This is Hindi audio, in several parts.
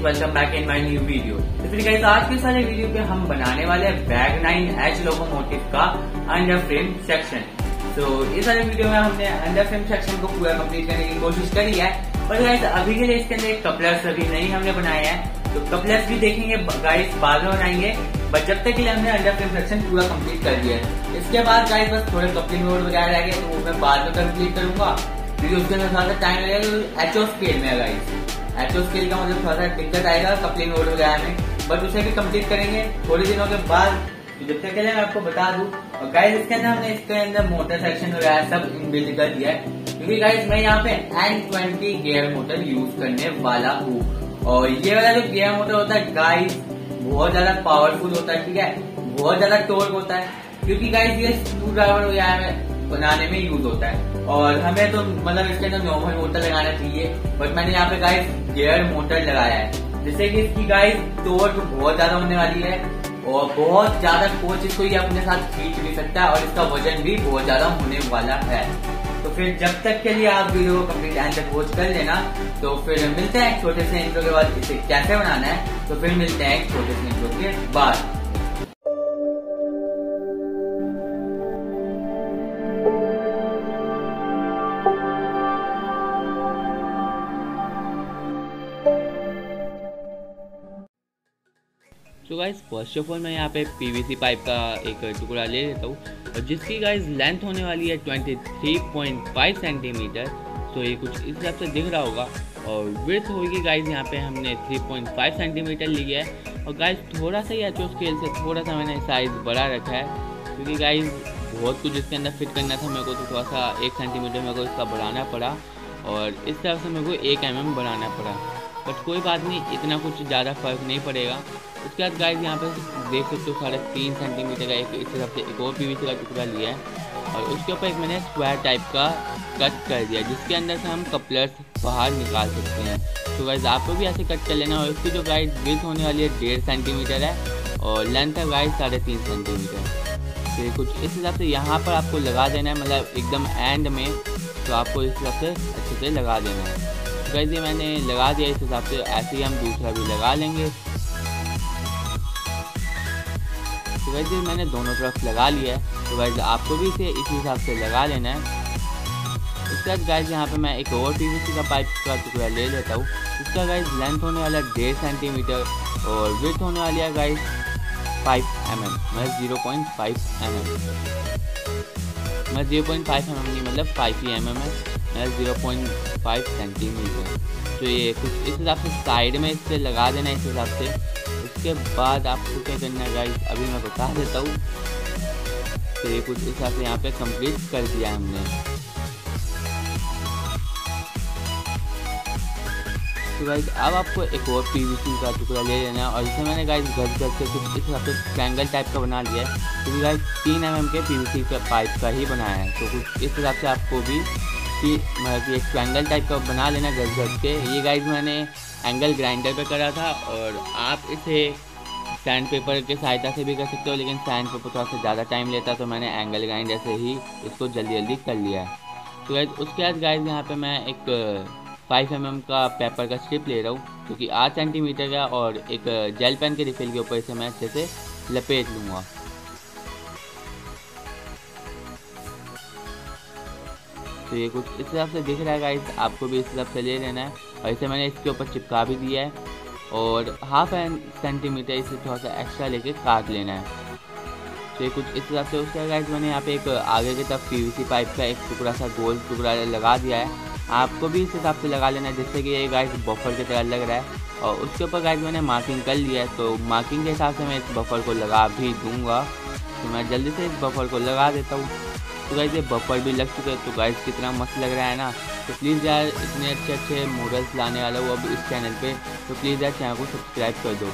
Welcome back in my new video. तो फिर गाइस आज के सारे वीडियो पे हम बनाने वाले हैं बैग 9H लोकोमोटिव का अंडर फ्रेम सेक्शन। तो इस सारे वीडियो में हमने अंडर फ्रेम सेक्शन को पूरा कंप्लीट करने की कोशिश करी है, पर गाइस अभी के लिए इसके अंदर एक कपलर्स अभी नहीं हमने बनाए हैं, तो कपलर्स भी देखेंगे गाइस बाद में बनाएंगे। बट जब तक के लिए हमने अंडर फ्रेम सेक्शन पूरा कंप्लीट कर दिया है। इसके बाद गाइस बस थोड़े कपलिंग रोड वगैरह रह गए, तो वो मैं बाद में कंप्लीट करूंगा क्योंकि उसके अंदर थोड़ा सा टाइम लगेगा। एचओ स्केल में गाइस, एचओ स्केल का मतलब थोड़ा सा दिक्कत आएगा कपलिंग रोड वगैरह में, बट उसे भी कंप्लीट करेंगे थोड़े दिनों के बाद। जब तक के लिए मैं आपको बता दूं, और गाइस इसके अंदर हमने इसके अंदर मोटर सेक्शन वगैरह सब इनबिल्ट कर दिया है, क्योंकि गाइस मैं यहाँ पे N20 गियर मोटर यूज करने वाला हूँ। और ये वाला जो गियर मोटर होता है गाइस बहुत ज्यादा पावरफुल होता है, ठीक है, बहुत ज्यादा टॉर्क होता है, क्योंकि गाइस ये स्क्रू ड्राइवर वगैरह बनाने में यूज होता है। और हमें तो मतलब इसके अंदर नॉर्मल मोटर लगाना चाहिए, बट मैंने यहाँ पे गाइस गियर मोटर लगाया है, जिससे कि इसकी गाइस टॉर्क बहुत ज्यादा होने वाली है और बहुत ज्यादा कोच इसको ये अपने साथ खींच भी सकता है और इसका वजन भी बहुत ज्यादा होने वाला है। तो फिर जब तक के लिए आप वीडियो को कंप्लीट एंड तक वॉच कर लेना। तो फिर मिलते हैं एक छोटे से इंट्रो के बाद इसे कैसे बनाना है, तो फिर मिलते हैं एक छोटे से इंट्रो के बाद। तो गाइस फर्स्ट ऑफ ऑल मैं यहाँ पे पीवीसी पाइप का एक टुकड़ा ले लेता हूँ, और जिसकी गाइस लेंथ होने वाली है 23.5 सेंटीमीटर। तो ये कुछ इस हिसाब से दिख रहा होगा, और विड्थ होगी गाइस यहाँ पे हमने 3.5 सेंटीमीटर ली है। और गाइस थोड़ा सा ही एचओ स्केल से थोड़ा सा मैंने साइज़ बढ़ा रखा है, क्योंकि गाइस बहुत कुछ इसके अंदर फिट करना था मेरे को, तो थोड़ा सा 1 सेंटीमीटर मेरे को इसका बढ़ाना पड़ा, और इस तरह से मेरे को 1 mm बढ़ाना पड़ा। बट कोई बात नहीं, इतना कुछ ज़्यादा फर्क नहीं पड़ेगा। उसके बाद गाइस यहाँ पे देख सकते हो 3.5 सेंटीमीटर का एक इस हिसाब से एक और पीवीसी का टुकड़ा लिया है, और उसके ऊपर एक मैंने स्क्वायर टाइप का कट कर दिया, जिसके अंदर से हम कपलर्स बाहर निकाल सकते हैं। तो गाइस आपको भी ऐसे कट कर लेना। और उसकी जो गाइस विड्थ होने वाली है 1.5 सेंटीमीटर है, और लेंथ है गाइस 3.5 सेंटीमीटर। तो ये कुछ इस हिसाब से यहाँ पर आपको लगा देना है, मतलब एकदम एंड में। तो आपको इस हिसाब से अच्छे से लगा देना है। तो गाइस ये मैंने लगा दिया इस हिसाब से, ऐसे ही हम दूसरा भी लगा लेंगे। तो गाइस ये मैंने दोनों तरफ लगा लिया है, तो गाइस आपको भी इसे इस हिसाब से लगा लेना है। उसके बाद गाइस यहाँ पे मैं एक और पीवीसी का पाइप का टुकड़ा ले लेता हूँ। इसका गाइस लेंथ होने वाला 1.5 सेंटीमीटर और विड्थ होने वाली है गाइस 5 mm, मतलब 0.5 mm, मतलब 0.5 mm नहीं, मतलब 5 ही mm है, मतलब 0.5 सेंटीमीटर। तो ये कुछ इस हिसाब से साइड में इससे लगा देना इस हिसाब से। उसके बाद आपको क्या करना है गाइस, अभी मैं बता देता हूँ। तो ये कुछ इस हिसाब से यहाँ पे कंप्लीट कर दिया हमने। तो गाइस अब आपको एक और पीवीसी का टुकड़ा ले लेना है, और इसे मैंने गाइस घस के कुछ इस हिसाब से ट्रायंगल टाइप का बना लिया है, क्योंकि गाइस 3 mm के पीवीसी का पाइप का ही बनाया है। तो कुछ इस हिसाब से आपको भी मतलब कि एक ट्रायंगल टाइप का बना लेना घस के। ये गाइस मैंने एंगल ग्राइंडर पे करा था, और आप इसे सैंड पेपर के सहायता से भी कर सकते हो, लेकिन सैंड पेपर थोड़ा सा ज़्यादा टाइम लेता है, तो मैंने एंगल ग्राइंडर से ही इसको जल्दी जल्दी कर लिया है। तो गाइस उसके बाद गाइस यहाँ पे मैं एक 5 mm का पेपर का स्ट्रिप ले रहा हूँ, क्योंकि 8 सेंटीमीटर का, और एक जेल पेन के रिफिल के ऊपर इसे मैं अच्छे से लपेट लूँगा। तो ये कुछ इस हिसाब से दिख रहा है गाइस, आपको भी इस हिसाब से ले लेना है। और इसे मैंने इसके ऊपर चिपका भी दिया है, और 1/2 सेंटीमीटर इसे थोड़ा सा एक्स्ट्रा लेके काट लेना है। तो ये कुछ इस हिसाब से। उसके गाइस मैंने यहाँ पे एक आगे की तरफ पीवीसी पाइप का एक टुकड़ा सा गोल टुकड़ा लगा दिया है, आपको भी इस हिसाब से लगा लेना है, जिससे कि ये गाइस बफर की तरह लग रहा है। और उसके ऊपर गाइस मैंने मार्किंग कर लिया है, तो मार्किंग के हिसाब से मैं इस बफर को लगा भी दूंगा। तो मैं जल्दी से इस बफर को लगा देता हूँ। तो गाइस ये बफर भी लग चुके हैं। तो गाइस कितना मस्त लग रहा है ना। तो प्लीज़ यार इतने अच्छे अच्छे मॉडल्स लाने वाला हूँ अब इस चैनल पे, तो प्लीज़ यार चैनल को सब्सक्राइब कर दो।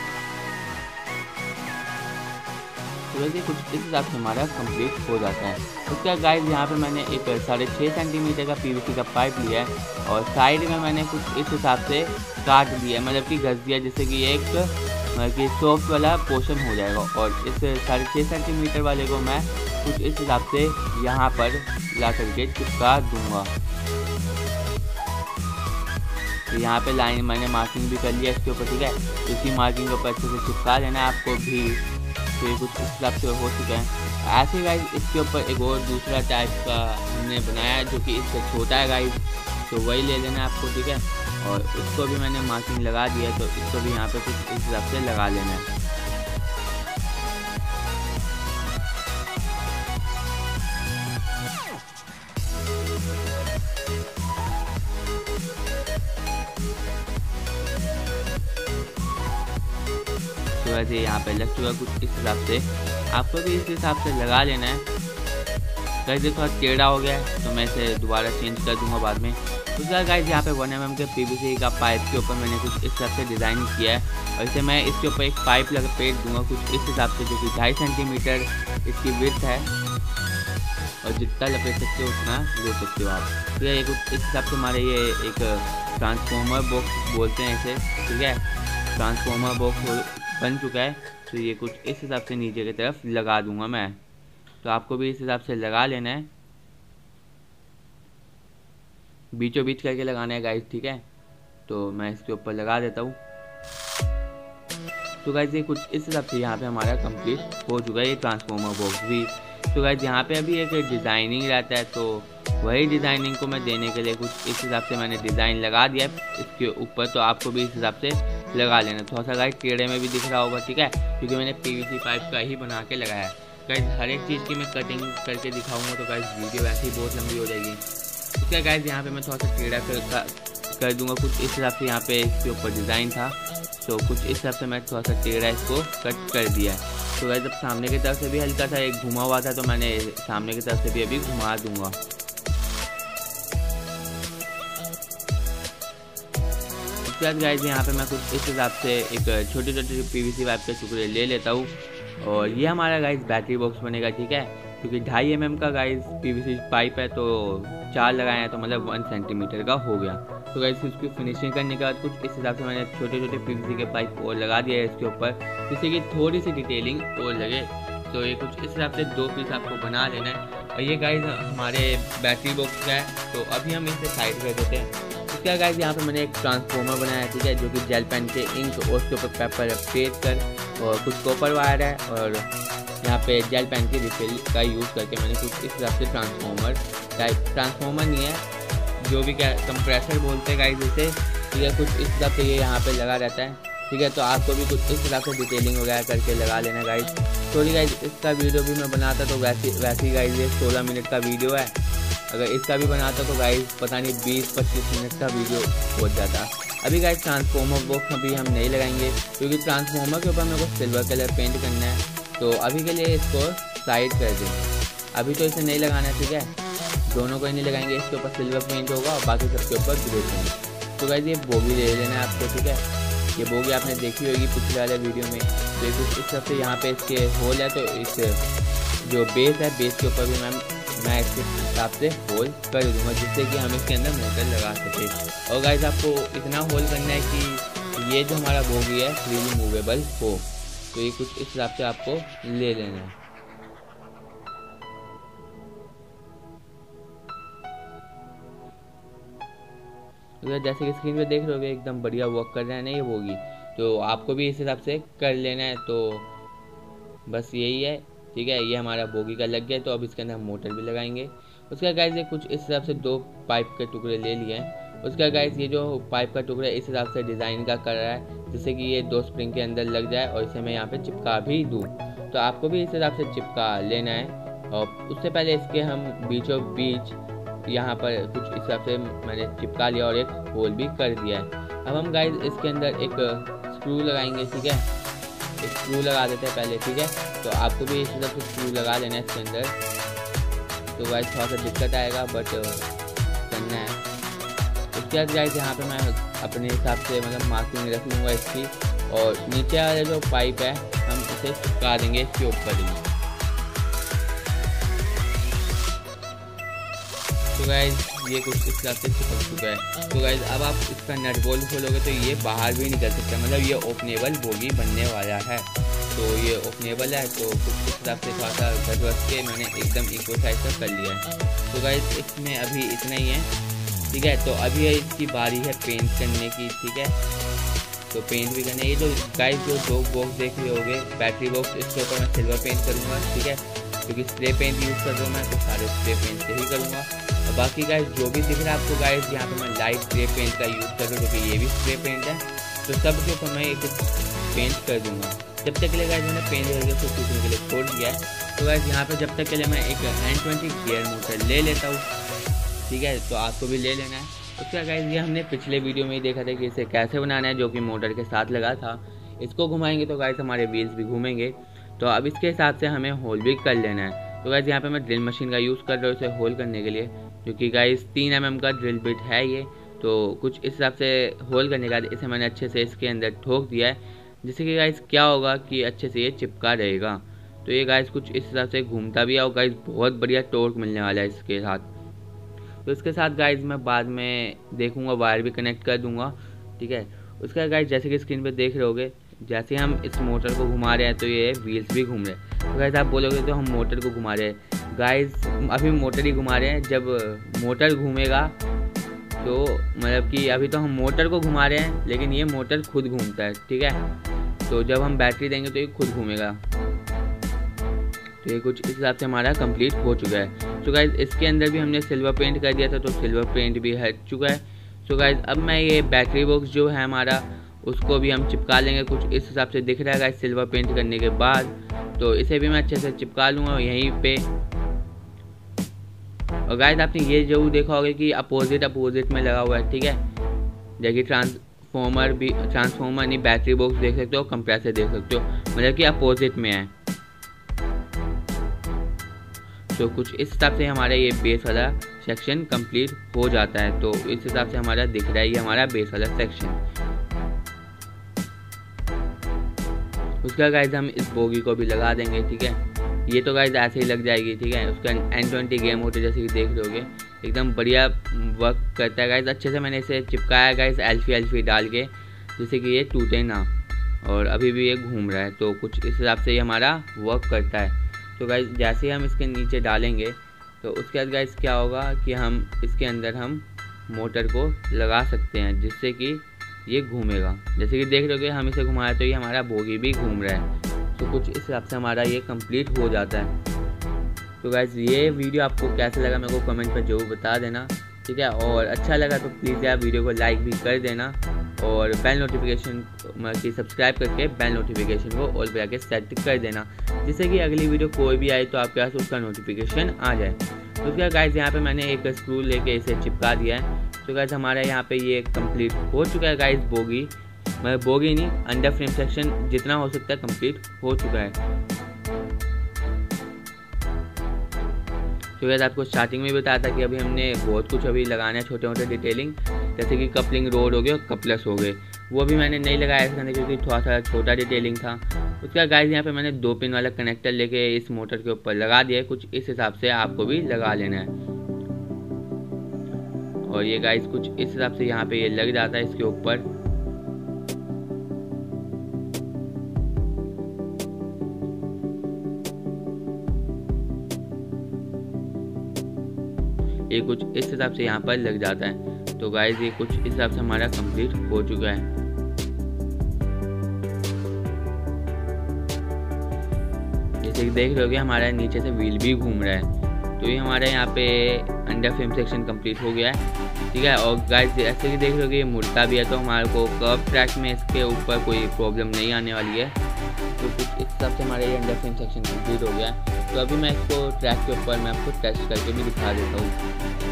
तो वैसे कुछ इस हिसाब से हमारा कंप्लीट हो जाता है। उसका गाइस यहाँ पे मैंने एक 6.5 सेंटीमीटर का पीवीसी का पाइप लिया है, और साइड में मैंने कुछ इस हिसाब से काट दिया, मतलब कि घस दिया, जिससे कि एक मतलब कि सॉफ्ट वाला पोर्शन हो जाएगा। और इस 6.5 सेंटीमीटर वाले को मैं कुछ इस हिसाब से यहाँ पर ला करके चिपका दूंगा। तो यहाँ पे लाइन मैंने मार्किंग भी कर लिया इसके ऊपर, ठीक है। इसी मार्किंग के ऊपर अच्छे से चिपका लेना है आपको भी। तो ये कुछ इस हिसाब से हो चुका है। ऐसे गाइज इसके ऊपर एक और दूसरा टाइप का हमने बनाया है जो कि इससे छोटा है गाइज, तो वही ले लेना है आपको, ठीक है। और उसको भी मैंने मार्किंग लगा दिया, तो इसको भी यहाँ पे कुछ इस हिसाब से लगा लेना है। तो वैसे यहाँ पे लग चुका कुछ इस हिसाब से, आपको भी इस हिसाब से लगा लेना है। गाइस देखो थोड़ा टेढ़ा हो गया है तो मैं इसे दोबारा चेंज कर दूंगा बाद में। तो गाइस यहाँ पे 1 mm के PVC का पाइप के ऊपर मैंने कुछ इस हिसाब से डिज़ाइन किया है, और इसे मैं इसके ऊपर एक पाइप लपेट दूंगा कुछ इस हिसाब से, जो कि 2.5 सेंटीमीटर इसकी विड्थ है, और जितना लपेट सकते हो उतना ले सकते हो आप। तो ये कुछ इस हिसाब से हमारे ये एक ट्रांसफॉर्मर बॉक्स बोलते हैं इसे, ठीक है। ट्रांसफॉर्मर बॉक्स बन चुका है, तो ये कुछ इस हिसाब से नीचे की तरफ लगा दूंगा मैं। तो आपको भी इस हिसाब से लगा लेना है, बीचों बीच करके लगाना है गाइस, ठीक है। तो मैं इसके ऊपर लगा देता हूँ। तो गाइस ये कुछ इस हिसाब से यहाँ पे हमारा कंप्लीट हो चुका है ये ट्रांसफॉर्मर बॉक्स भी। तो गाइस यहाँ पे अभी एक डिज़ाइनिंग रहता है, तो वही डिज़ाइनिंग को मैं देने के लिए कुछ इस हिसाब से मैंने डिज़ाइन लगा दिया है इसके ऊपर। तो आपको भी इस हिसाब से लगा लेना। थोड़ा सा गाइस टेढ़े में भी दिख रहा होगा, ठीक है, क्योंकि मैंने PVC पाइप का ही बना के लगाया है। गाइस हर एक चीज़ की मैं कटिंग करके दिखाऊंगा तो गाइस वीडियो वैसे ही बहुत लंबी हो जाएगी। इसका गाइस यहाँ पे मैं थोड़ा सा टेढ़ा कर दूंगा कुछ इस हिसाब से। यहाँ पे इसके ऊपर डिज़ाइन था, तो कुछ इस हिसाब से मैं थोड़ा सा टेढ़ा इसको कट कर दिया है। तो गाइस जब सामने की तरफ से भी हल्का सा एक घुमा हुआ था, तो मैंने सामने की तरफ से भी अभी घुमा दूंगा। गाइस यहाँ पे मैं कुछ इस हिसाब से एक छोटे छोटे PVC पाइप के टुकड़े ले लेता हूँ, और ये हमारा गाइस बैटरी बॉक्स बनेगा, ठीक है। क्योंकि 2.5 mm का गाइस PVC पाइप है, तो 4 लगाए हैं तो मतलब 1 सेंटीमीटर का हो गया। तो गाइस उसकी फिनिशिंग करने के बाद कुछ इस हिसाब से मैंने छोटे छोटे PVC के पाइप और लगा दिया है इसके ऊपर, जिससे कि थोड़ी सी डिटेलिंग और लगे। तो ये कुछ इस हिसाब से 2 पीस आपको बना लेना है। और ये गाइस हमारे बैटरी बॉक्स का है, तो अभी हम इसे साइड कर देते हैं। इसका गाइस यहाँ पे मैंने एक ट्रांसफॉर्मर बनाया है, ठीक है, जो कि जेल पेन के इंक और उसके ऊपर पेपर पेस्ट कर, और कुछ कॉपर वायर है, और यहाँ पे जेल पेन की रिफिल का यूज़ करके मैंने कुछ इस हिसाब से ट्रांसफॉर्मर नहीं है, जो भी क्या कंप्रेसर बोलते हैं गाइस इसे, ठीक है। कुछ इस हिसाब से ये यहाँ पे लगा रहता है, ठीक है। तो आपको भी कुछ इस हिसाब से डिटेलिंग वगैरह करके लगा लेना गाइस। सॉरी गाइस इसका वीडियो भी मैं बनाता तो वैसे ही गाइस ये 16 मिनट का वीडियो है। अगर इसका भी बनाता तो गाइस पता नहीं 20-25 मिनट का वीडियो हो जाता। अभी गाइस ट्रांसफॉर्मर बॉक्स अभी हम नहीं लगाएंगे, क्योंकि ट्रांसफॉर्मर के ऊपर मेरे को सिल्वर कलर पेंट करना है, तो अभी के लिए इसको साइड कर देंगे। अभी तो इसे नहीं लगाना है, ठीक है, दोनों को ही नहीं लगाएंगे। इसके ऊपर सिल्वर पेंट होगा और बाकी सबके ऊपर ग्रे पेंट। तो गाइस ये बोगी ले लेना है आपको, ठीक है। ये बोगी आपने देखी होगी पिछले वाले वीडियो में। तो इस तरफ से यहाँ पे इसके होल है, तो इस जो बेस है, बेस के ऊपर भी मैं इसके हिसाब से होल कर दूंगा, जिससे कि हम इसके अंदर मोटर लगा सकें। और गाइस आपको इतना होल करना है कि ये जो हमारा बोगी है फ्रीली मूवेबल हो। तो ये कुछ इस हिसाब से आपको ले लेना है। तो जैसे कि स्क्रीन पे देख रहे होगे एकदम बढ़िया वर्क कर रहा है ना ये बोगी, तो आपको भी इस हिसाब से कर लेना है। तो बस यही है, ठीक है। ये हमारा बोगी का लग गया, तो अब इसके अंदर हम मोटर भी लगाएंगे। उसका गाइस ये कुछ इस हिसाब से 2 पाइप के टुकड़े ले लिए हैं। उसका गाइस ये जो पाइप का टुकड़ा इस हिसाब से डिज़ाइन का कर रहा है, जिससे कि ये 2 स्प्रिंग के अंदर लग जाए, और इसे मैं यहाँ पे चिपका भी दूँ। तो आपको भी इस हिसाब से चिपका लेना है। और उससे पहले इसके हम बीचों बीच यहाँ पर कुछ इस हिसाब से मैंने चिपका लिया और एक होल भी कर दिया है। अब हम गाइस इसके अंदर एक स्क्रू लगाएंगे, ठीक है। एक स्क्रू लगा देते हैं पहले, ठीक है। तो आपको भी इस हिसाब से स्क्रू लगा लेना है इसके अंदर। तो गाइस थोड़ा सा दिक्कत आएगा, बट करना है। उसके बाद गाइस यहाँ पे मैं अपने हिसाब से मतलब मार्किंग रख लूँगा इसकी, और नीचे वाला जो पाइप है हम इसे चिपका देंगे इसके ऊपर ही। तो गाइस ये कुछ इस हिसाब से चिपक चुका है। तो गाइस अब आप इसका नट बोल्ट खोलोगे तो ये बाहर भी निकल सकता है, मतलब ये ओपनेबल बोगी बनने वाला है। तो ये ओपनेबल है, तो कुछ इस हिसाब से थोड़ा सा घर रख के मैंने एकदम इक्वल साइज का कर लिया है। तो गाइस इसमें अभी इतना ही है। ठीक है। तो अभी इसकी बारी है पेंट करने की, ठीक है। तो पेंट भी करना है। ये जो गाइस जो दो बॉक्स देख रहे होगे बैटरी बॉक्स, इसके ऊपर मैं सिल्वर पेंट करूँगा, ठीक है, क्योंकि स्प्रे पेंट यूज़ कर रहा हूँ मैं, तो सारे स्प्रे पेंट से ही करूँगा। और बाकी गाइस जो भी दिख रहा है आपको गाइस, यहाँ पे मैं लाइट ग्रे पेंट का यूज़ कर रहा हूँ, क्योंकि ये भी स्प्रे पेंट है। तो सब के ऊपर मैं एक पेंट कर दूँगा। जब तक के लिए गाइस मैंने पेंट करके उसको सूखने के लिए छोड़ दिया है। तो गाइस यहाँ पे जब तक के लिए मैं एक N20 गियर मोटर ले लेता हूँ, ठीक है। तो आपको भी ले लेना है। उसका गाइस ये हमने पिछले वीडियो में ही देखा था कि इसे कैसे बनाना है, जो कि मोटर के साथ लगा था। इसको घुमाएंगे तो गाइस हमारे व्हील्स भी घूमेंगे। तो अब इसके हिसाब से हमें होल भी कर लेना है। तो गाइस यहाँ पे मैं ड्रिल मशीन का यूज़ कर रहा हूँ इसे होल करने के लिए, क्योंकि गाइस 3 mm का ड्रिल बिट है ये। तो कुछ इस हिसाब से होल करने के बाद इसे मैंने अच्छे से इसके अंदर ठोक दिया है, जिससे कि गाइस क्या होगा कि अच्छे से ये चिपका रहेगा। तो ये गाइस कुछ इस हिसाब से घूमता भी है और गाइस बहुत बढ़िया टॉर्क मिलने वाला है इसके साथ। तो इसके साथ गाइस मैं बाद में देखूंगा, वायर भी कनेक्ट कर दूंगा, ठीक है। उसका गाइस जैसे कि स्क्रीन पे देख रहे होगे, जैसे हम इस मोटर को घुमा रहे हैं तो ये व्हील्स भी घूम रहे हैं। तो गाइस आप बोलोगे तो हम मोटर को घुमा रहे हैं, गाइस अभी मोटर ही घुमा रहे हैं। जब मोटर घूमेगा तो मतलब कि अभी तो हम मोटर को घुमा रहे हैं, लेकिन ये मोटर खुद घूमता है, ठीक है। तो जब हम बैटरी देंगे तो ये खुद घूमेगा। तो ये कुछ इस हिसाब से हमारा कंप्लीट हो चुका है। तो गाइज इसके अंदर भी हमने सिल्वर पेंट कर दिया था, तो सिल्वर पेंट भी हट चुका है। तो गाइज अब मैं ये बैटरी बॉक्स जो है हमारा, उसको भी हम चिपका लेंगे। कुछ इस हिसाब से दिख रहा है गाइज सिल्वर पेंट करने के बाद। तो इसे भी मैं अच्छे से चिपका लूँगा यहीं पे। और गाइज आपने ये जरूर देखा होगा कि अपोजिट में लगा हुआ है, ठीक है। जैसे ट्रांसफॉर्मर नहीं, बैटरी बॉक्स देख सकते हो, कंप्रेसर देख सकते हो, मतलब कि अपोजिट में है। तो कुछ इस हिसाब से हमारा ये बेस वाला सेक्शन कंप्लीट हो जाता है। तो इस हिसाब से हमारा दिख रहा है ये हमारा बेस वाला सेक्शन। उसका गाइज हम इस बोगी को भी लगा देंगे, ठीक है। ये तो गाइज ऐसे ही लग जाएगी, ठीक है। उसका N20 गेम होते जैसे कि देख रहे एकदम बढ़िया वर्क करता है गाइज। अच्छे से मैंने इसे चिपकाया गाइज एल्फी डाल के, जिससे कि ये टूटे ना। और अभी भी ये घूम रहा है। तो कुछ इस हिसाब से ये हमारा वर्क करता है। तो गाइज जैसे ही हम इसके नीचे डालेंगे तो उसके बाद गाइज क्या होगा कि हम इसके अंदर हम मोटर को लगा सकते हैं, जिससे कि ये घूमेगा। जैसे कि देख रहे हो हम इसे घुमाया तो ये हमारा बोगी भी घूम रहा है। तो कुछ इस हिसाब से हमारा ये कंप्लीट हो जाता है। तो गाइज ये वीडियो आपको कैसा लगा मेरे को कमेंट पर जरूर बता देना, ठीक है। और अच्छा लगा तो प्लीज़ यार वीडियो को लाइक भी कर देना और बेल नोटिफिकेशन की सब्सक्राइब करके बेल नोटिफिकेशन को ऑल पे आके सेट कर देना, जिससे कि अगली वीडियो कोई भी आए तो आपके पास उसका नोटिफिकेशन आ जाए। तो क्या गाइज यहाँ पे मैंने एक स्क्रू लेके इसे चिपका दिया है। तो गाइज हमारा यहाँ पे ये कंप्लीट हो चुका है गाइज बोगी, मतलब बोगी नहीं, अंडर फ्रेम सेक्शन जितना हो सकता है कंप्लीट हो चुका है। तो गाइस आपको स्टार्टिंग में बताया था कि अभी हमने बहुत कुछ अभी लगाना है, छोटे मोटे डिटेलिंग, जैसे कि कपलिंग रोड हो गए और कपलर्स हो गए। वो भी मैंने नहीं लगाया इसके, क्योंकि थोड़ा सा छोटा डिटेलिंग था। उसका गाइस यहाँ पे मैंने 2 पिन वाला कनेक्टर लेके इस मोटर के ऊपर लगा दिया है। कुछ इस हिसाब से आपको भी लगा लेना है। और ये गाइस कुछ इस हिसाब से यहाँ पे ये लग जाता है इसके ऊपर। ये कुछ इस हिसाब से यहाँ पर लग जाता है। तो गाइस ये कुछ इस हिसाब से हमारा कंप्लीट हो चुका है। जैसे कि देख रहे हो हमारा नीचे से व्हील भी घूम रहा है। तो ये हमारा यहाँ पे अंडर फ्रेम सेक्शन कंप्लीट हो गया है, ठीक है। और गाइस जैसे कि देख रहे हो ये मुड़ता भी है, तो हमारे को कर्व ट्रैक में इसके ऊपर कोई प्रॉब्लम नहीं आने वाली है। तो कुछ इस हिसाब से हमारा ये अंडर फ्रेम सेक्शन कंप्लीट हो गया है। तो अभी मैं इसको ट्रैक के ऊपर मैं आपको टेस्ट करके भी दिखा देता हूँ।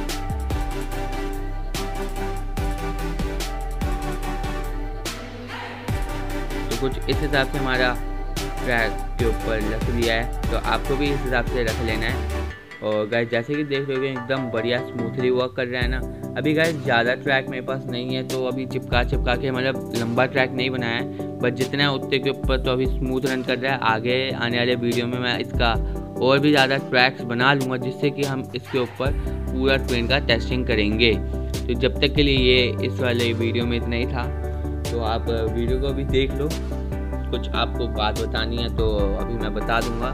तो कुछ इस हिसाब से हमारा ट्रैक के ऊपर रख दिया है। तो आपको भी इस हिसाब से रख लेना है। और गाइस जैसे कि देख रहे हो एकदम बढ़िया स्मूथली वर्क कर रहा है ना। अभी गाइस ज़्यादा ट्रैक मेरे पास नहीं है, तो अभी चिपका के मतलब लंबा ट्रैक नहीं बनाया है, बट जितना है उतने के ऊपर तो अभी स्मूथ रन कर रहा है। आगे आने वाले वीडियो में मैं इसका और भी ज़्यादा ट्रैक्स बना लूँगा, जिससे कि हम इसके ऊपर पूरा ट्रेन का टेस्टिंग करेंगे। तो जब तक के लिए ये इस वाले वीडियो में इतना ही था। तो आप वीडियो को भी देख लो। कुछ आपको बात बतानी है तो अभी मैं बता दूंगा।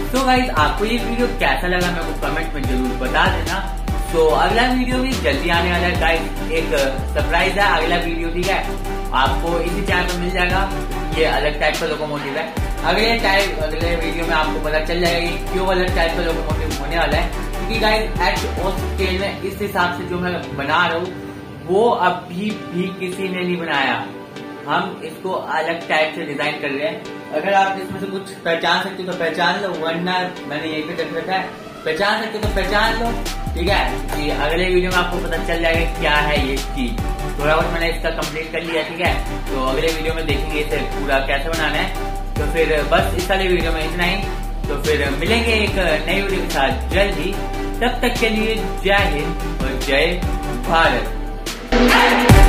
तो गाइज आपको ये वीडियो कैसा लगा मेरे को कमेंट में जरूर बता देना। तो अगला वीडियो भी जल्दी आने वाला है गाइज, एक सरप्राइज है अगला वीडियो, ठीक है, आपको इसी चैनल पर मिल जाएगा। ये अलग टाइप का लोकोमोटिव है। अगले वीडियो में आपको पता चल जाएगा कि क्यों अलग टाइप का लोकोमोटिव होने वाला है, क्योंकि गाइज एच ओ स्केल में इस हिसाब से जो मैं बना रहा हूँ वो अभी भी किसी ने नहीं बनाया। हम इसको अलग टाइप से डिजाइन कर रहे हैं। अगर आप इसमें से कुछ पहचान सकते हो तो पहचान लो, वरना मैंने यही पे रख रखा है, पहचान सकते हो तो पहचान लो, ठीक है। कि अगले वीडियो में आपको पता चल जाएगा क्या है ये चीज। थोड़ा बहुत मैंने इसका कंप्लीट कर लिया, ठीक है। तो अगले वीडियो में देखेंगे इसे पूरा कैसे बनाना है। तो फिर बस इस वाले वीडियो में इतना ही। तो फिर मिलेंगे एक नई वीडियो के साथ जल्द ही। तब तक के लिए जय हिंद और जय भारत।